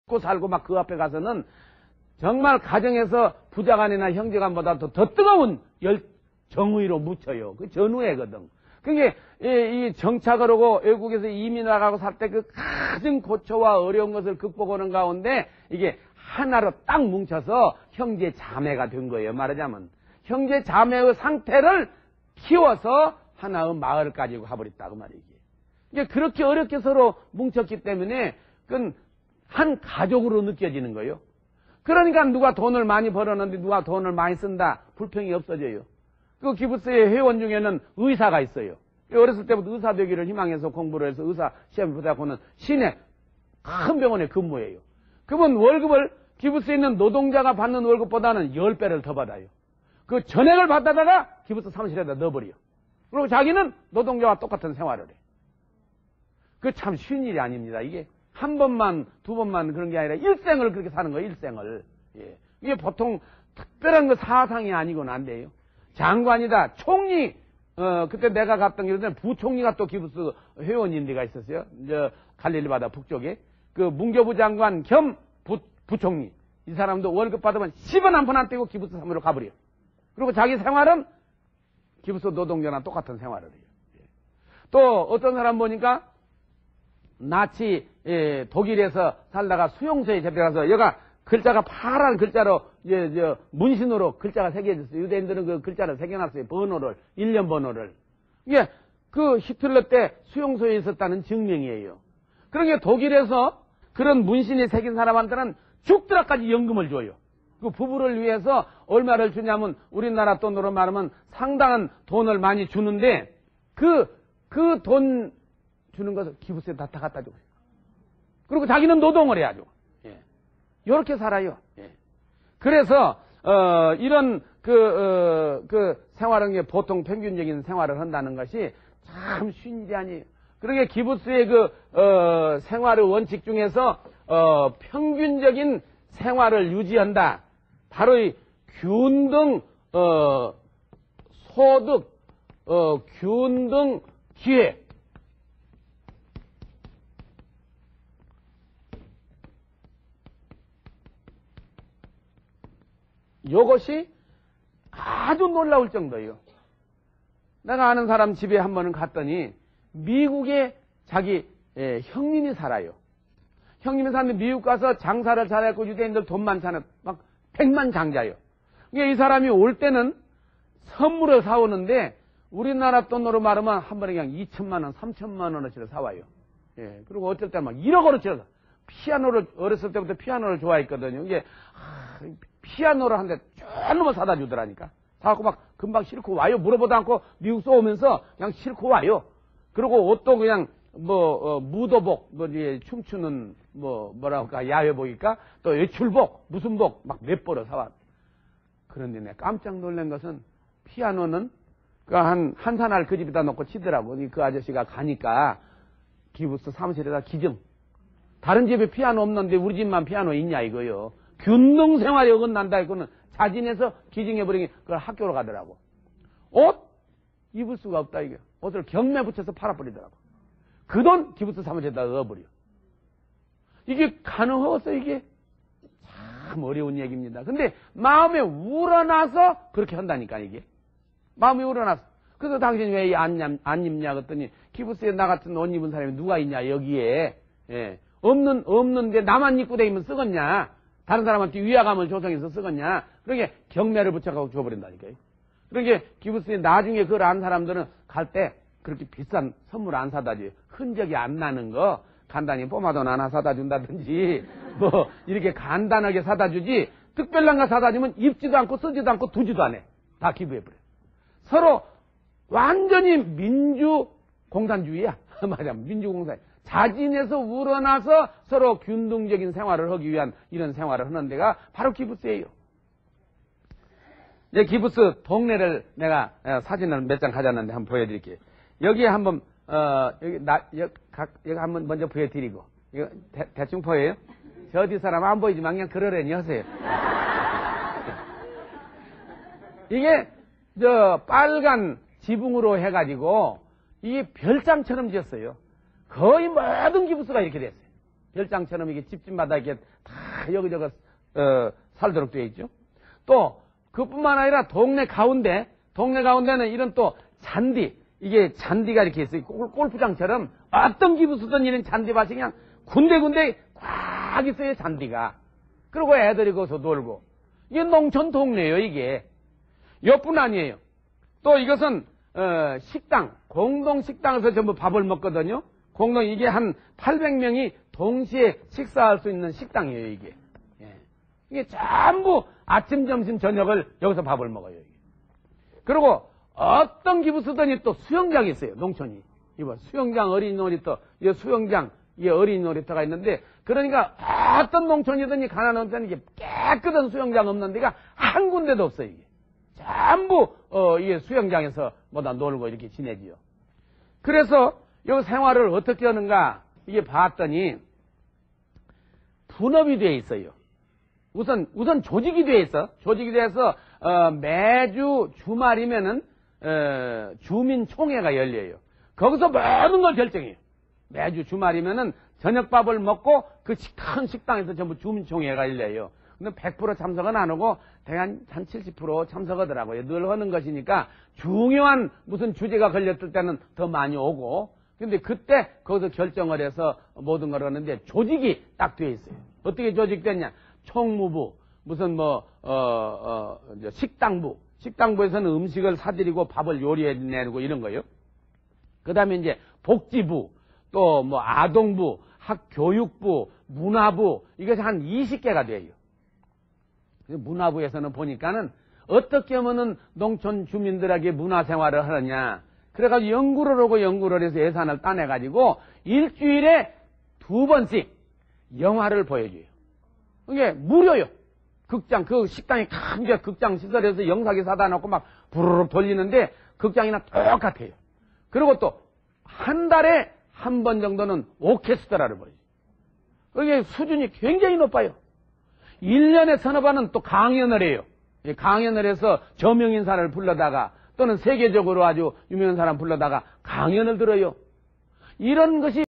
먹고 살고 막 그 앞에 가서는 정말 가정에서 부자간이나 형제간보다도 더 뜨거운 정의로 묻혀요. 그 전후회거든. 그게 이 정착을 하고 외국에서 이민 나가고 살 때 그 가진 고초와 어려운 것을 극복하는 가운데 이게 하나로 딱 뭉쳐서 형제 자매가 된 거예요. 말하자면 형제 자매의 상태를 키워서 하나의 마을을 가지고 가버렸다고 말이지. 이게 그렇게 어렵게 서로 뭉쳤기 때문에 그건 한 가족으로 느껴지는 거예요. 그러니까 누가 돈을 많이 벌었는데 누가 돈을 많이 쓴다 불평이 없어져요. 그 기부스의 회원 중에는 의사가 있어요. 어렸을 때부터 의사 되기를 희망해서 공부를 해서 의사 시험을 보다고는 시내 큰 병원에 근무해요. 그분 월급을 기부스에 있는 노동자가 받는 월급보다는 10배를 더 받아요. 그 전액을 받다가 기부스 사무실에다 넣어버려요. 그리고 자기는 노동자와 똑같은 생활을 해. 그 참 쉬운 일이 아닙니다. 이게 한 번만 두 번만 그런 게 아니라 일생을 그렇게 사는 거예요. 일생을. 예. 이게 보통 특별한 그 사상이 아니고는 안 돼요. 장관이다. 총리. 그때 내가 갔던 길에 부총리가 또 기부스 회원인 데가 있었어요. 갈릴리 바다 북쪽에. 그 문교부 장관 겸 부총리. 이 사람도 월급 받으면 10원 한 푼 안 떼고 기부스 사무실로 가버려요. 그리고 자기 생활은 기부스 노동자랑 똑같은 생활을 해요. 또 어떤 사람 보니까 나치 독일에서 살다가 수용소에 잡혀가서 여가 글자가 파란 글자로 문신으로 글자가 새겨졌어요. 유대인들은 그 글자를 새겨놨어요. 번호를 1년 번호를. 이게 그 히틀러 때 수용소에 있었다는 증명이에요. 그러니까 독일에서 그런 문신이 새긴 사람한테는 죽더라까지 연금을 줘요. 그 부부를 위해서 얼마를 주냐면 우리나라 돈으로 말하면 상당한 돈을 많이 주는데 그 돈 주는 것을 기부스에 다 갖다 줘요. 그리고 자기는 노동을 해야죠. 예. 이렇게 살아요. 예. 그래서 이런 그 생활은 게 보통 평균적인 생활을 한다는 것이 참 쉬운 일이 아니에요. 그러니까 기부스의 생활의 원칙 중에서 평균적인 생활을 유지한다. 바로 이 균등 소득, 균등 기회. 이것이 아주 놀라울 정도예요. 내가 아는 사람 집에 한 번은 갔더니 미국에 자기 형님이 살아요. 형님이 사는데 미국 가서 장사를 잘했고 유대인들 돈 많잖아요. 막 백만장자예요. 이 사람이 올 때는 선물을 사오는데 우리나라 돈으로 말하면 한 번에 그냥 2천만 원, 3천만 원어치를 사와요. 예. 그리고 어떨 때 막 1억원어치를 피아노를 어렸을 때부터 피아노를 좋아했거든요. 이게 피아노를 한 대 쫙 넘어 사다 주더라니까. 사갖고 막 금방 싣고 와요. 물어보도 않고 미국 쏘면서 그냥 싣고 와요. 그리고 옷도 그냥 무도복, 춤추는 뭐랄까 야외복일까? 또 외출복, 무슨 복 막 몇 벌을 사왔. 그런데 내가 깜짝 놀란 것은 피아노는 한 사날 그 집에다 놓고 치더라고. 그 아저씨가 가니까 기부스 사무실에다 기증. 다른 집에 피아노 없는데 우리 집만 피아노 있냐 이거요. 균등 생활이 어긋난다 이거는 자진해서 기증해버리니 그걸 학교로 가더라고. 옷 입을 수가 없다 이게. 옷을 경매 붙여서 팔아버리더라고. 그 돈 기부스 사무실에다 넣어버려. 이게 가능하겠어 이게? 참 어려운 얘기입니다. 근데 마음에 우러나서 그렇게 한다니까 이게. 마음이 우러나서. 그래서 당신 왜 안 입냐 그랬더니 기부스에 나 같은 옷 입은 사람이 누가 있냐 여기에. 예. 없는데 나만 입고 다니면 쓰겄냐. 다른 사람한테 위화감을 조성해서 쓰겄냐. 그러게 경매를 붙여가지고 줘버린다니까요. 그러게 기부스에 나중에 그걸 안 사람들은 갈 때 그렇게 비싼 선물 안 사다 줘요. 흔적이 안 나는 거 간단히 포마돈 하나 사다 준다든지 이렇게 간단하게 사다 주지 특별한 거 사다 주면 입지도 않고 쓰지도 않고 두지도 않아. 다 기부해버려. 서로 완전히 민주공산주의야. 맞아. 민주공산. 자진해서 우러나서 서로 균등적인 생활을 하기 위한 이런 생활을 하는 데가 바로 기부스예요. 이제 기부스 동네를 내가 사진을 몇 장 가져왔는데 한번 보여드릴게요. 여기에 한번 여기 한번 먼저 보여드리고 이거 대충 보여요? 저 어디 사람 안 보이지만 그냥 그러려니 하세요. 이게 빨간 지붕으로 해가지고 이게 별장처럼 지었어요. 거의 모든 기부스가 이렇게 됐어요. 별장처럼 이게 집집마다 이렇게 다 여기저기 살도록 되어 있죠. 또 그뿐만 아니라 동네 가운데는 이런 또 잔디, 이게 잔디가 이렇게 있어요. 골프장처럼 어떤 기부스든 이런 잔디밭이 그냥 군데군데 꽉 있어요, 잔디가. 그리고 애들이 거기서 놀고. 이게 농촌 동네예요, 이게. 이뿐 아니에요. 또 이것은 식당, 공동 식당에서 전부 밥을 먹거든요. 이게 한 800명이 동시에 식사할 수 있는 식당이에요, 이게. 예. 이게 전부 아침, 점심, 저녁을 여기서 밥을 먹어요, 이게. 그리고 어떤 기부스든지 또 수영장이 있어요, 농촌이. 이거 수영장, 어린이 놀이터, 이 수영장, 이게 어린이 놀이터가 있는데, 그러니까 어떤 농촌이든지 가난한 농촌이 이게 깨끗한 수영장 없는 데가 한 군데도 없어요, 이게. 전부 이게 수영장에서 뭐다 놀고 이렇게 지내지요. 그래서 이 생활을 어떻게 하는가 이게 봤더니 분업이 되어 있어요. 우선 조직이 되어 있어. 조직이 돼서 매주 주말이면은 주민총회가 열려요. 거기서 모든 걸 결정해요. 매주 주말이면은 저녁밥을 먹고 그 큰 식당에서 전부 주민총회가 열려요. 근데 100% 참석은 안 하고 대한 한 70% 참석하더라고요. 늘 하는 것이니까 중요한 무슨 주제가 걸렸을 때는 더 많이 오고. 근데 그때 거기서 결정을 해서 모든 걸 하는데 조직이 딱 되어 있어요. 어떻게 조직됐냐? 총무부, 무슨 식당부. 식당부에서는 음식을 사드리고 밥을 요리해 내고 이런 거요. 그 다음에 이제 복지부, 또 아동부, 학교육부, 문화부, 이것이 한 20개가 돼요. 문화부에서는 보니까는 어떻게 하면은 농촌 주민들에게 문화생활을 하느냐. 그래가지고 연구를 해서 예산을 따내가지고 일주일에 2번씩 영화를 보여줘요. 이게 무료요. 극장, 그 식당이 큰 극장 시설에서 영상기 사다 놓고 막 부르르 돌리는데 극장이나 똑같아요. 그리고 또 한 달에 한 번 정도는 오케스트라를 보여줘요. 이게 수준이 굉장히 높아요. 1년에 서너 번은 또 강연을 해요. 강연을 해서 저명인사를 불러다가 또는 세계적으로 아주 유명한 사람 불러다가 강연을 들어요. 이런 것이